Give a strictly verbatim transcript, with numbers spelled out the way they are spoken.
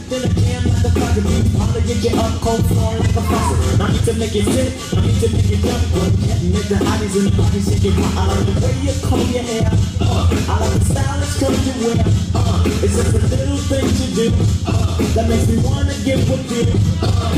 packed in a can like a pocket beat. I'll get you up cold flowing like a faucet. I need to make it sit, I need to make it jump. Make the hotties in the body shake it. I like the way you comb your hair. Uh, I like the stylish clothes you wear. Uh, it's just a little thing to do uh, that makes me wanna get with you. Uh,